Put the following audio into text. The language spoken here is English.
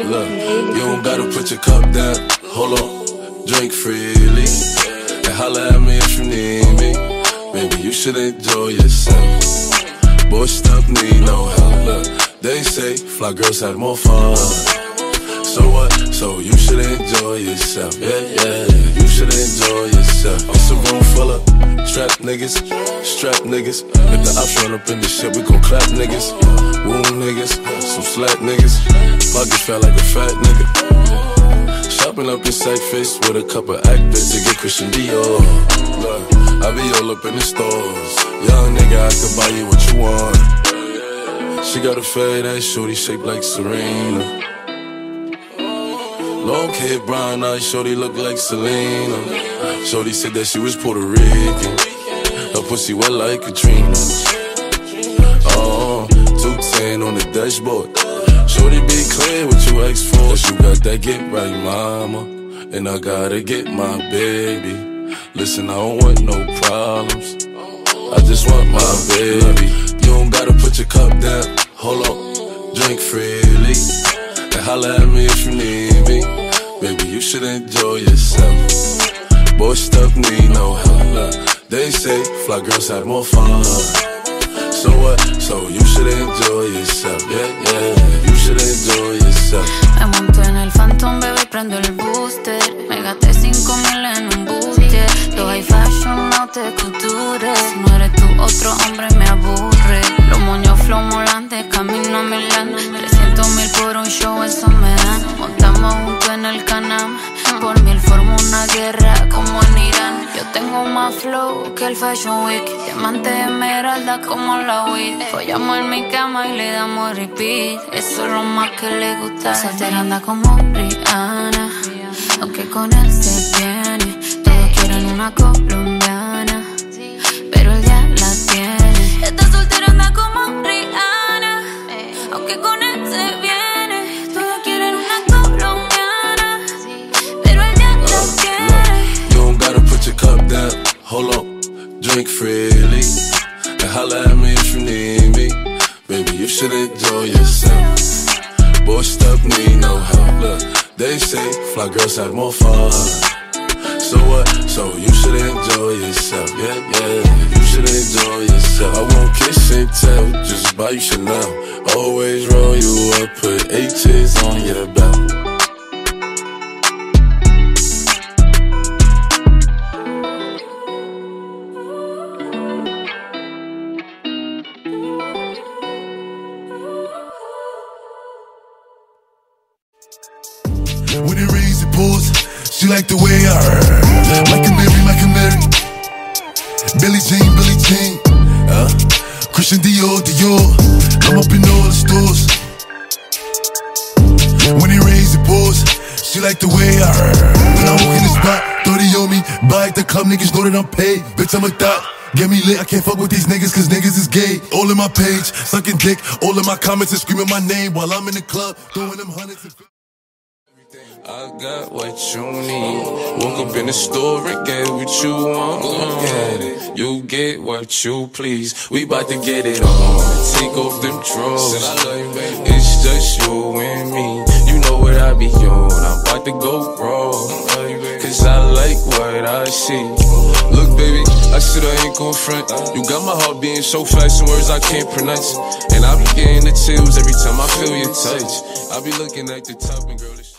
Look, you don't gotta put your cup down. Hold on, drink freely and holla at me if you need me. Maybe you should enjoy yourself. Boy, stuff need no help. Look, they say fly girls have more fun. So what? So you should enjoy yourself. Yeah, yeah, you should enjoy yourself. It's a room full of strap niggas. If the ops run up in this shit, we gon' clap niggas. Wound niggas, some slatt niggas. Pockets felt like a fat nigga. Shopping up in Cypress with a couple actors to get Christian Dior. Look, I be all up in the stores. Young nigga, I can buy you what you want. She got a fat ass shorty shaped like Serena. Long hair, brown eyes, shorty look like Selena. Shorty said that she was Puerto Rican. Her pussy wet like Katrina. Oh, 210 on the dashboard. Shorty be clear what you asked for. That you got that get right, mama. And I gotta get my baby. Listen, I don't want no problems. I just want my baby. You don't gotta put your cup down. Hold on, drink freely and holla at me if you need me. Baby, you should enjoy yourself. Boy, stuff need no help. Look, they say fly girls have more fun. So what? So you should enjoy yourself. Yeah, yeah, you should enjoy yourself. Me monto en el Phantom, bebé, prendo el booster. Me gasté 5,000 en un bustier. Yo high fashion, no te cultures. Si no eres tú, otro hombre me aburre. Los moños flow molantes, camino a Milán. 300,000 por un show, eso me dan. Montamos juntos en el canal. Por mí formo una guerra como en Irán. Yo tengo más flow que el Fashion Week. Diamante esmeralda como la weed. Follamos en mi cama y le damos repeat. Eso es lo más que le gusta. Soltera anda como Rihanna, aunque con él se viene. Todos quieren una colombiana, pero él ya la tiene. Esta soltera anda como Rihanna, aunque con él se viene. Todos quieren una colombiana, pero él ya la tiene. You don't gotta put your cup down. Hold on, drink freely and holla at me if you need me. Baby, you should enjoy yourself. Boy, stuff need no help. Look, they say fly girls have more fun. So what? So you should enjoy yourself. Yeah, yeah, you should enjoy yourself. I won't kiss and tell, just buy you Chanel. Always roll you up, put H's on your belt. When it rains, it pours. She like the way I heard. Like a Mary, like a Mary. Billie Jean, Billie Jean. Christian Dior, Dior. I'm up in all the stores. When it rains, it pours. She like the way I heard. When I walk in the spot, 30 on me. Buy at the club, niggas know that I'm paid. Bitch, I'm a thot. Get me lit, I can't fuck with these niggas cause niggas is gay. All in my page, sucking dick. All in my comments and screaming my name while I'm in the club, throwing them hundreds and I got what you need. Woke up in the store and get what you want. You get what you please. We bout to get it on. Take off them drawers. It's just you and me. You know what I be on. I'm about to go raw. Cause I like what I see. Look, baby, I said I ain't gon' front. You got my heart beating so fast, some words I can't pronounce. And I be getting the chills every time I feel your touch. I be looking at the top and girl,